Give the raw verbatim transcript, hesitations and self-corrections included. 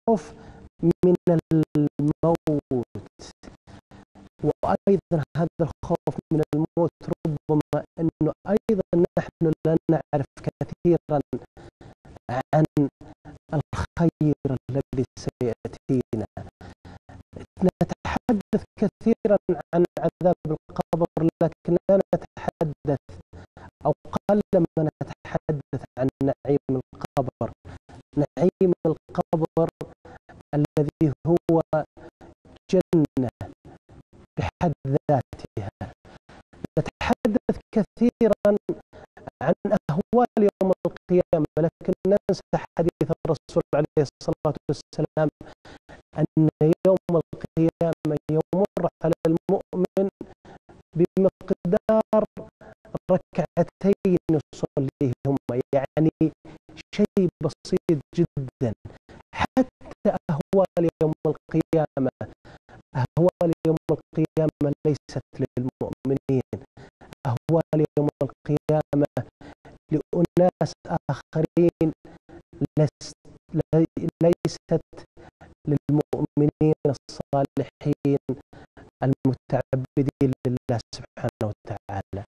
الخوف من الموت، وأيضا هذا الخوف من الموت ربما أنه أيضا نحن لا نعرف كثيرا عن الخير الذي سيأتينا. نتحدث كثيرا عن عذاب القبر، لكن لا نتحدث أو قلما نتحدث عن نعيم القبر. نعيم القبر الذي هو جنة بحد ذاتها. نتحدث كثيرا عن أهوال يوم القيامة، لكن ننسى حديث الرسول عليه الصلاة والسلام أن يوم القيامة يمر على المؤمن بمقدار ركعتين يصليهما، يعني شيء بسيط جدا. حتى أهوال يوم القيامة أهوال يوم القيامة ليست للمؤمنين، أهوال يوم القيامة لأناس آخرين، ليست للمؤمنين الصالحين المتعبدين لله سبحانه وتعالى.